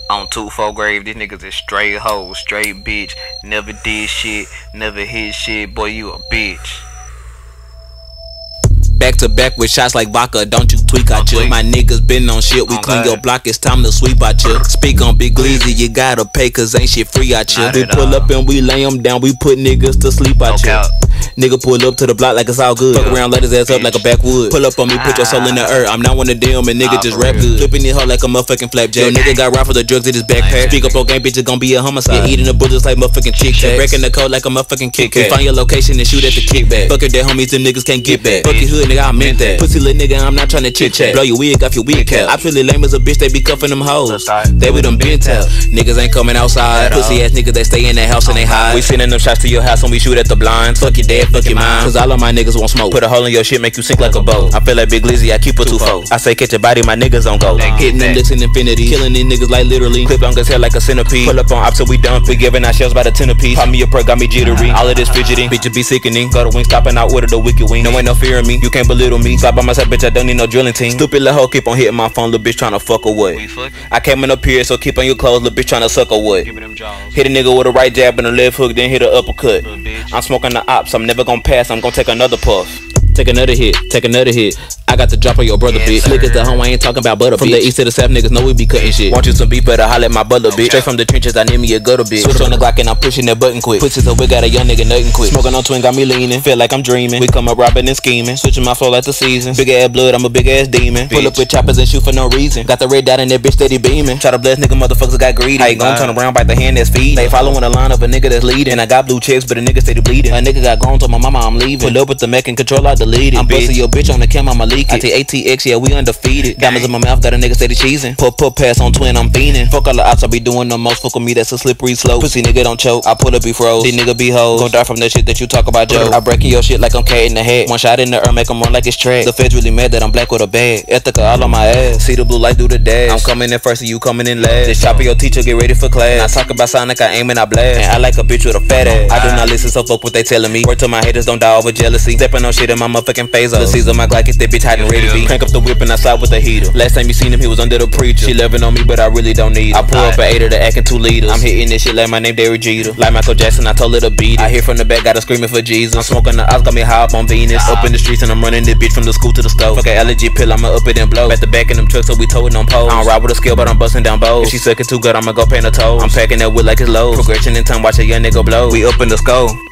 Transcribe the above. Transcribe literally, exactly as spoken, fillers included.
On two four grave, these niggas is straight hoes, straight bitch. Never did shit, never hit shit. Boy, you a bitch. Back to back with shots like vodka, don't you tweak out you. My niggas been on shit, we clean your block, it's time to sweep out you. Speak on Big Gleezy, you gotta pay cause ain't shit free out you. We pull up and we lay them down, we put niggas to sleep out you. Nigga pull up to the block like it's all good. Fuck around, let his ass up like a backwood. Pull up on me, put your soul in the earth. I'm not one of them, and nigga just rap good. Flipping it hard like a motherfucking flapjack. Yo, nigga got robbed for the drugs in his backpack. Speak up on game, bitch, it's gon' be a homicide. Yeah, eating the bullets like motherfucking Chick Tacs. Breaking the code like a motherfucking Kit Kat. Find your location and shoot at the kickback. Fuck your dead homies, them niggas can't get back. Fuck your hood, nigga, I meant that. Pussy little nigga, I'm not tryna chit chat. Blow your wig off your wig cap. I feel it lame as a bitch, they be cuffing them hoes. They with them bent out. Niggas ain't coming outside. Pussy ass niggas, they stay in that house and they hide. We sending them shots to your house when we shoot at the blinds. Fuck your dad, fuck your mom. Cause all of my niggas won't smoke. Put a hole in your shit, make you sink like a boat. I feel like Big Lizzy, I keep a two four. I say catch your body, my niggas on go. Hitting them licks in infinity. Killing these niggas like literally. Clip long as hell like a centipede. Pull up on ops till we dump. We giving our shells by the ten apiece. Pop me a perk, got me jittery. All of this fidgeting, bitch you be sickening. Go to wing stopping out order the wicked wing. No ain't no fear in me, you can't belittle me. Slap by myself, bitch, I don't need no drilling team. Stupid little hoe keep on hitting my phone, little bitch tryna fuck or what? I came in up here, so keep on your clothes, little bitch tryna suck or what? Hit a nigga with a right jab and a left hook, then hit a uppercut. I'm smoking the ops, I'm never gonna pass, I'm gonna take another puff. Take another hit, take another hit. I got the drop on your brother, bitch. Slick as the home, I ain't talking about butter, From bitch. The east to the south, niggas know we be cutting shit. Want you some beef, better holler at my butler, bitch. Straight from the trenches, I need me a gutter, bitch. Switch on the Glock and I'm pushing that button quick. Pussy so we got a young nigga nuttin' quick. Smoking on twin, got me leaning. Feel like I'm dreaming. We come up robbing and scheming. Switching my flow like the seasons. Big ass blood, I'm a big ass demon. Bitch. Pull up with choppers and shoot for no reason. Got the red dot in that bitch steady beaming. Try to bless nigga, motherfuckers got greedy. I ain't gon' turn around, bite the hand that's feeding. They following the line of a nigga that's leading. I got blue checks, but a nigga steady bleeding. A nigga got gone, told my mama I'm leaving. Pull up with the mech and control, I delete it. I'm busting your bitch on the cam, I'ma leak it. I take A T X, yeah, we undefeated. Diamonds in my mouth, got a nigga steady cheesing. Put put pass on twin, I'm fiending. Fuck all the ops, I be doing the most. Fuck with me, that's a slippery slope. Pussy nigga don't choke, I pull up, be froze. These nigga be hoes. Gon' die from that shit that you talk about, Joe. I breaking your shit like I'm cat in the head. One shot in the earth, make them run like it's track. The feds really mad that I'm black with a bag. Ethica all on my ass. See the blue light through the dash. I'm coming in first and you coming in last. This chopper your teacher, get ready for class. I talk about Sonic, I aim and I blast. And I like a bitch with a fat ass. I do not listen, so fuck what they telling me. Word to my haters, don't die over jealousy. Stepping on shit in my motherfucking face. The season my Glock, it's that bitch hiding ready to be. Crank up the whip and I slide with the heater. Last time you seen him, he was under the preacher. She loving on me, but I really don't need her. I pull up an eight of the acting two liters. I'm hitting this shit like my name Derek Jeter. Like Michael Jackson, I told her to beat it. I hear from the back, got her screaming for Jesus. I'm smoking the ops, got me high up on Venus. Up in the streets and I'm running this bitch from the school to the stove. Fuck an allergy pill, I'ma up it and blow. At the back in them trucks, so we towing on poles. I don't ride with a scale, but I'm busting down bows. If she sucking too good, I'ma go paint her toes. I'm packing that wood like it's low. Progression in time, watch a young nigga blow. We up in the skull.